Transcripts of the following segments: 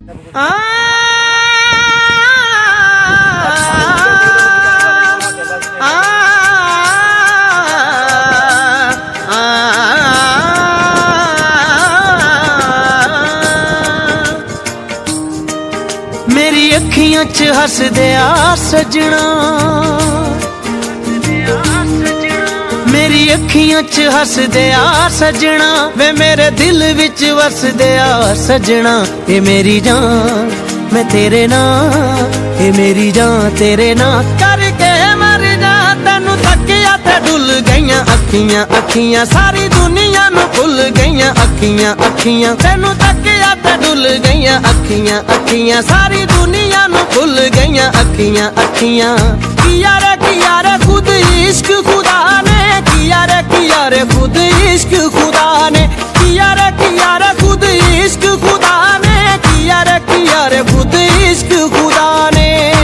मेरी अखियां च हस दिया सजना, मेरी अखियां च हस दिया सजना, वे मेरे दिल विच वस दिया सजना। ये मेरी जान मैं तेरे नाल, ये मेरी जान तेरे नाल करके मर जा। तेनू तकिया ते डुल गईयां अखियां अखियां, सारी दुनिया नू भुल गईयां अखियां अखियां। तेनू तकिया ते डुल गईयां अखियां अखियां, सारी दुनिया नू भुल गईयां अखियां अखियां। किया रे खुद इश्क खुदा ने, किया रे खुद इश्क खुदा ने, किया रे खुद इश्क खुदा ने, किया रे खुद इश्क खुदा ने।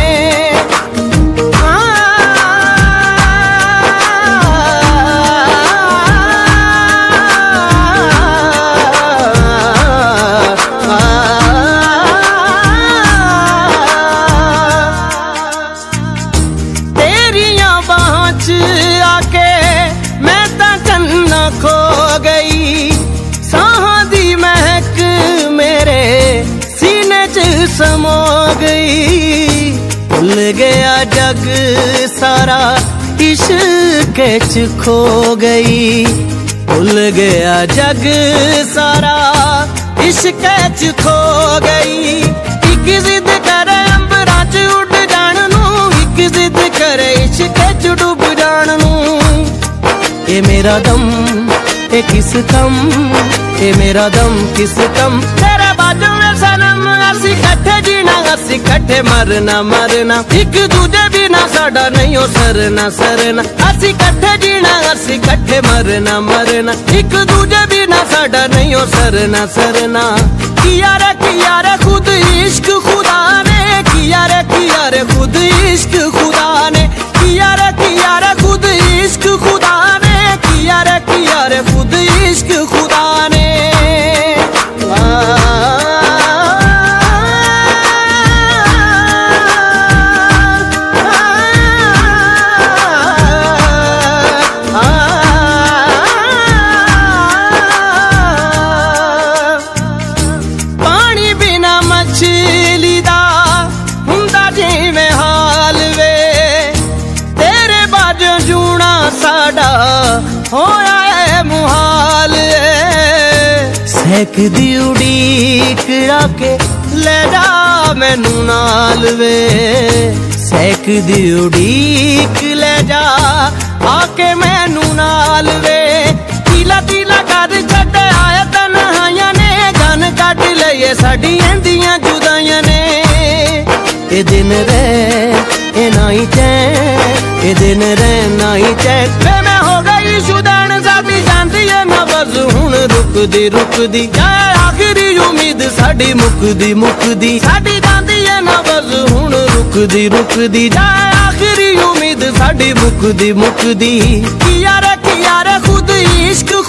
तेरिया बाहों च आके मैं ता कन्ना खो गई, सांहां दी महक मेरे सीने च समो गई। भुल गया जग सारा इश्क च खो गई, भुल गया जग सारा इश्क च खो गई। एक जिद करे अंबरां च उड़ जान नू, एक जिद करे इश्क च डूब जान नू। ये मेरा दम ये किस कम, ये मेरा दम किस कम, तेरे बाजू में सनम। असी कट्ठे जीना असी कट्ठे मरना मरना, एक दूजे बिना साडा नहीं हो सरना सरना। असी कट्ठे जीना असी कट्ठे मरना मरना, एक दूजे बिना साडा नहीं हो सरना सरना। किया रे खुद इश्क खुदा ने, किया रे खुद इश्क खुदा ने, किया रे खुद इश्क खुदा ने, किया रे खुद इश्क खुदा ने। पानी बिना मछली दा हुंदा जिवें हाल वे, तेरे बाजों जूना साडा होया है मुहाल। सहक दी उड़ीक आके ले जा मैनू नाल वे, सहक दी उड़ीक ले जा आके मैनू नाल वे। तीला तीला कर छड्डे आए तन्हाइयां ने, गन कट लईए साडी एंदियां जुदाइयां ने। ये दिन रे ये नाई चैन, ये दिन रे नाई चैन, वे मैं हो गई शुदैन साडी जांदी है ना बस हुण रुकदी रुकदी। जाए आखिरी उम्मीद साडी मुकदी मुकदी, साडी जांदी है ना बस हुण रुकदी रुकदी। जाए आखिरी उम्मीद साडी मुकदी मुकदी। किया रे खुद इश्क